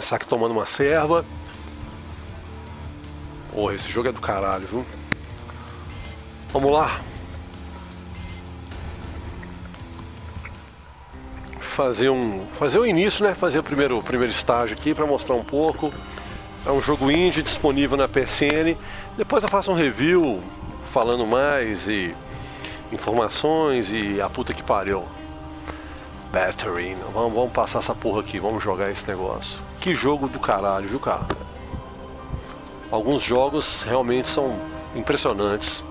começar aqui tomando uma serva. Porra, esse jogo é do caralho, viu? Vamos lá. Fazer o início, né? Fazer o primeiro estágio aqui para mostrar um pouco. É um jogo indie disponível na PSN. Depois eu faço um review falando mais e informações e a puta que pariu. Battery. Vamos passar essa porra aqui, vamos jogar esse negócio. Que jogo do caralho, viu, cara? Alguns jogos realmente são impressionantes.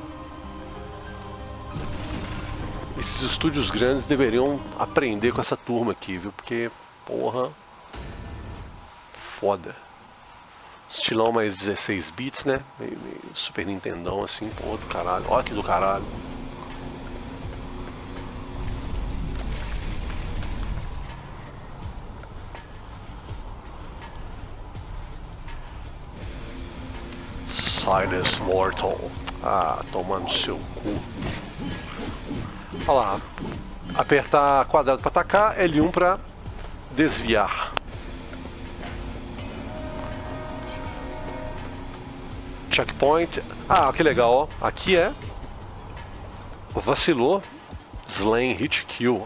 Esses estúdios grandes deveriam aprender com essa turma aqui, viu? Porque, porra, foda. Estilão mais 16 bits, né? Meio Super Nintendão assim, porra do caralho. Olha que do caralho. Silence Mortal. Ah, tomando seu cu. Olha lá. Apertar quadrado para atacar, L1 para desviar. Checkpoint. Ah, que legal, ó. Aqui é vacilou. Slain, hit kill.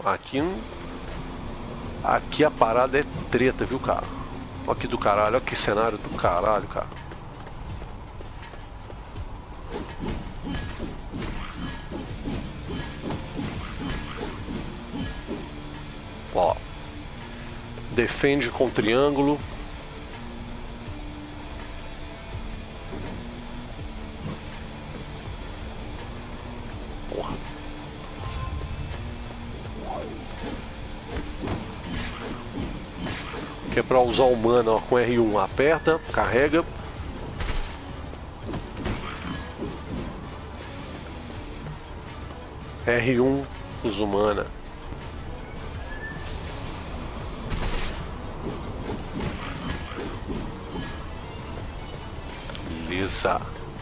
Aqui a parada é treta, viu, cara? Olha que do caralho, olha que cenário do caralho, cara. Ó. Defende com triângulo. Porra. Que é pra usar o mana, ó, com R1. Aperta, carrega. R1 usa o mana. Beleza.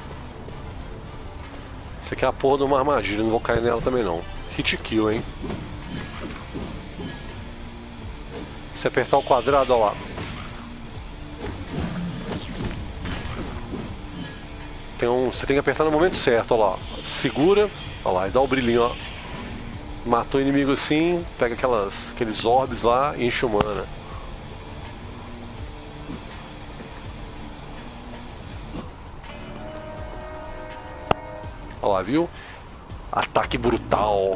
Isso aqui é a porra de uma armadilha, não vou cair nela também não. Hit kill, hein? Se apertar o quadrado, ó lá. Você tem que apertar no momento certo, ó lá. Segura, ó lá, e dá o brilhinho, ó. Matou o inimigo assim, pega aqueles orbes lá e enche o mana. Olha lá, viu? Ataque brutal.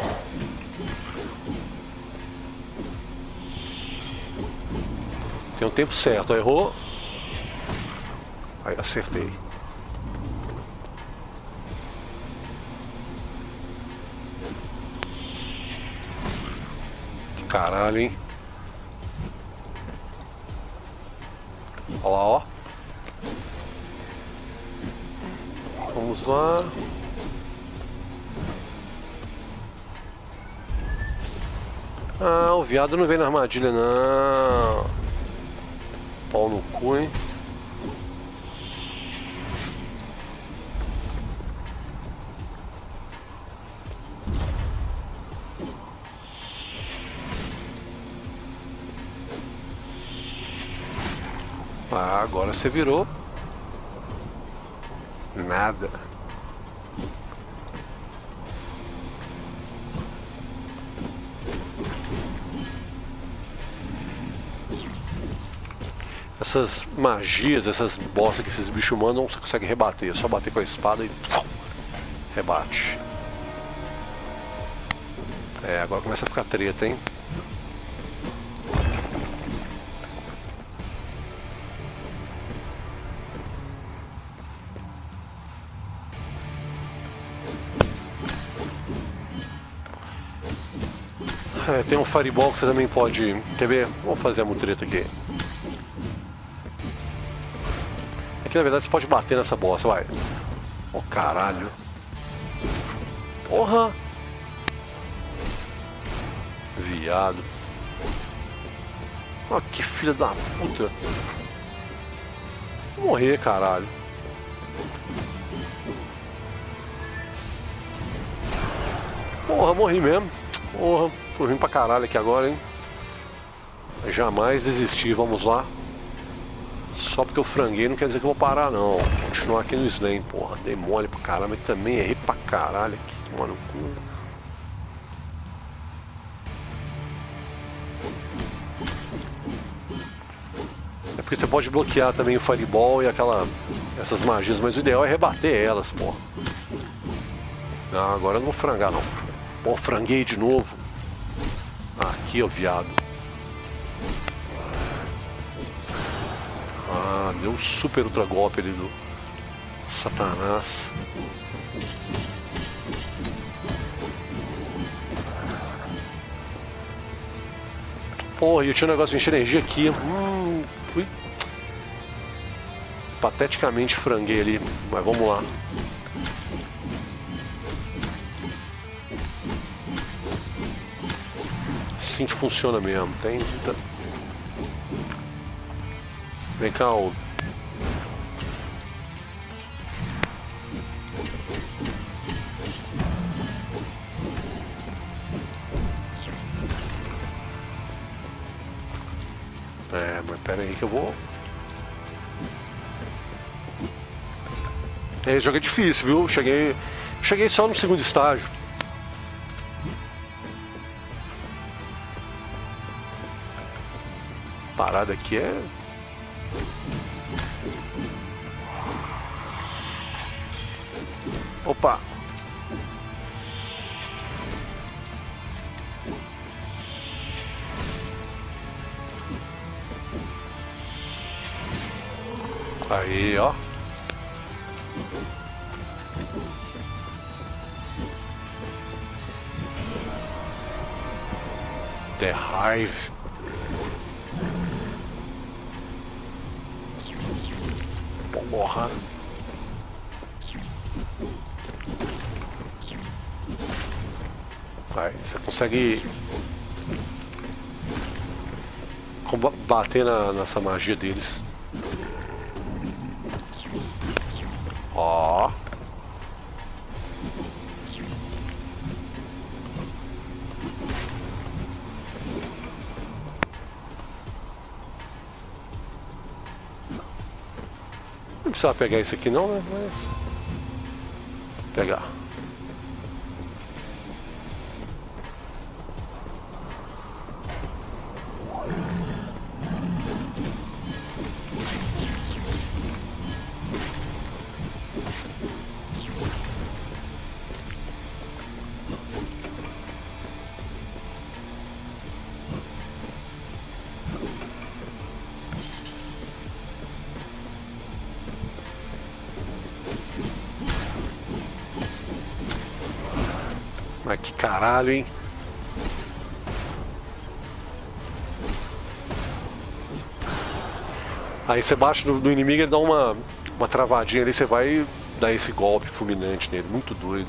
Tem um tempo certo, ó, errou. Aí acertei. Que caralho, hein? Olha lá, ó. Vamos lá. Ah, o viado não vem na armadilha, não. Pau no cu, hein? Ah, agora você virou. Nada. Essas magias, essas bostas que esses bichos mandam, você consegue rebater. É só bater com a espada e rebate. É, agora começa a ficar treta, hein? É, tem um fireball que você também pode... Quer ver? Vamos fazer a mutreta aqui. Aqui na verdade você pode bater nessa bosta, vai. Oh, caralho. Porra! Viado. Oh, que filha da puta. Vou morrer, caralho. Porra, morri mesmo. Porra, tô rindo pra caralho aqui agora, hein. Jamais desistir, vamos lá. Só porque eu franguei não quer dizer que eu vou parar não. Vou continuar aqui no Slam, porra. Dei mole pra caralho, mas também errei pra caralho aqui, mano. É porque você pode bloquear também o Fireball e essas magias, mas o ideal é rebater elas, porra. Ah, agora eu não vou frangar não. Pô, franguei de novo. Aqui, ó, viado. Ah, deu um super ultra golpe ali do Satanás. Porra, e eu tinha um negócio de encher energia aqui. Fui pateticamente franguei ali, mas vamos lá. Assim que funciona mesmo, tem muita... Vem cá, o... Mas pera aí que eu vou... Esse jogo é difícil, viu? Cheguei só no segundo estágio. A parada aqui é... Opa! Aí, ó. The Hive. Porra. Vai, você consegue bater nessa magia deles. Ó. Não precisava pegar isso aqui não, né? Mas... pegar. Mas que caralho, hein? Aí você bate no inimigo e dá uma travadinha ali, você vai dar esse golpe fulminante nele, muito doido.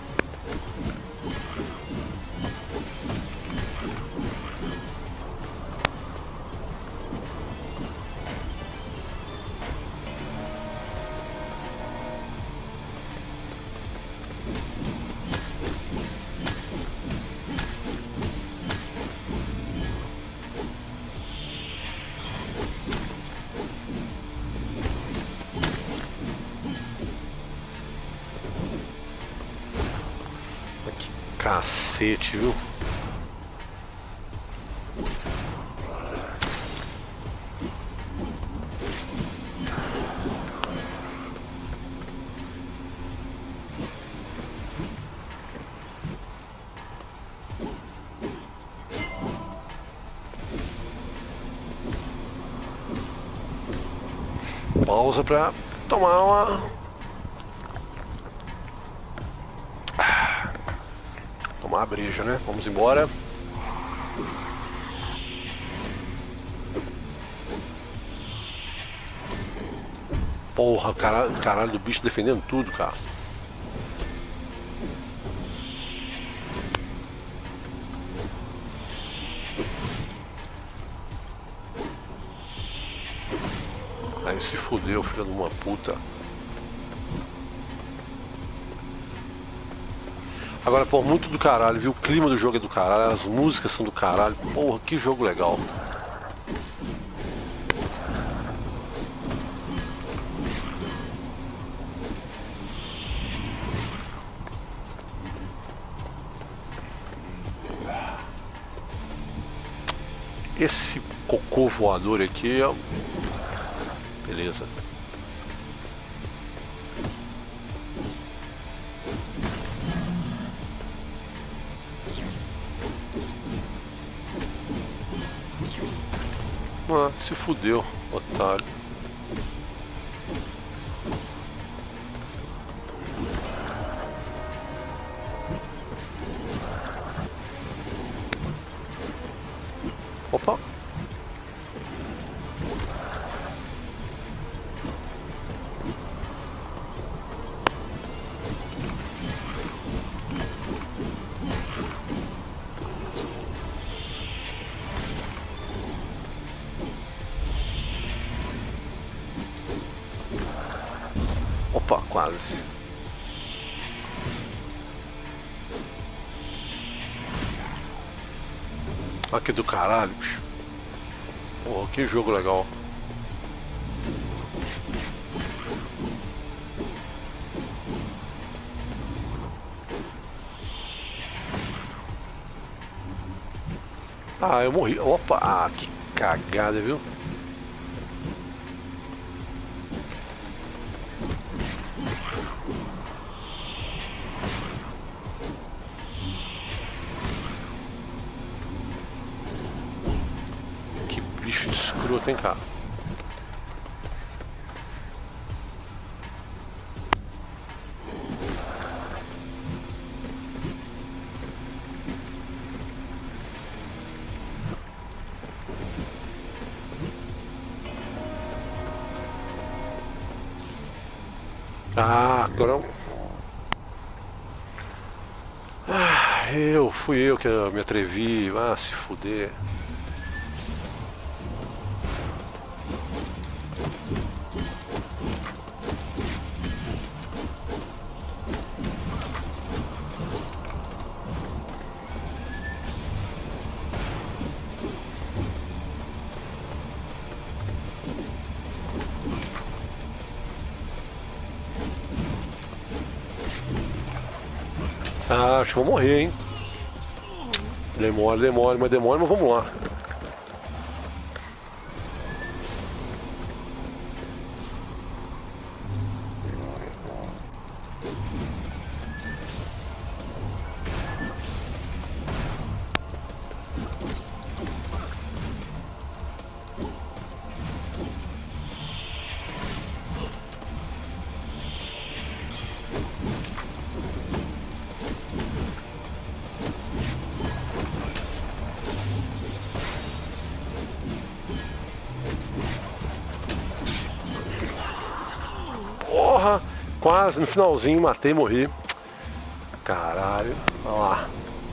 Cacete, viu? Pausa pra tomar uma... tomar a breja, né? Vamos embora. Porra, caralho do bicho defendendo tudo, cara. Aí se fudeu, filho de uma puta. Agora, pô, muito do caralho, viu? O clima do jogo é do caralho, as músicas são do caralho. Porra, que jogo legal. Esse cocô voador aqui, ó. Beleza. Ah, se fudeu, otário. Opa. Opa, quase. Aqui do caralho, bicho. Porra, que jogo legal. Ah, eu morri. Opa, ah, que cagada, viu? Que bicho escroto, hein, cara? Ah, agora... Ah, fui eu que me atrevi. Ah, se fuder. Ah, acho que vou morrer, hein? Demora, mas vamos lá. Porra, quase no finalzinho matei e morri. Caralho, olha lá.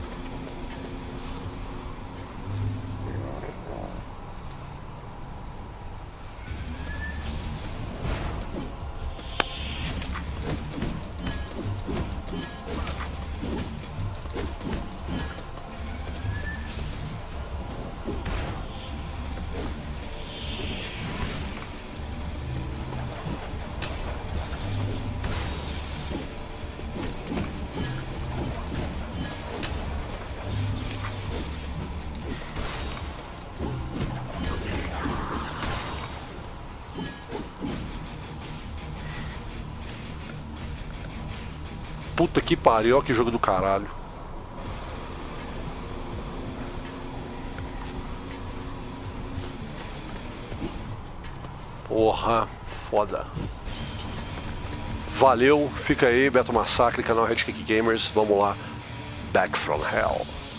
Puta que pariu, ó, que jogo do caralho. Porra, foda. Valeu, fica aí, Beto Massacre, canal Red Kick Gamers. Vamos lá, Back from Hell.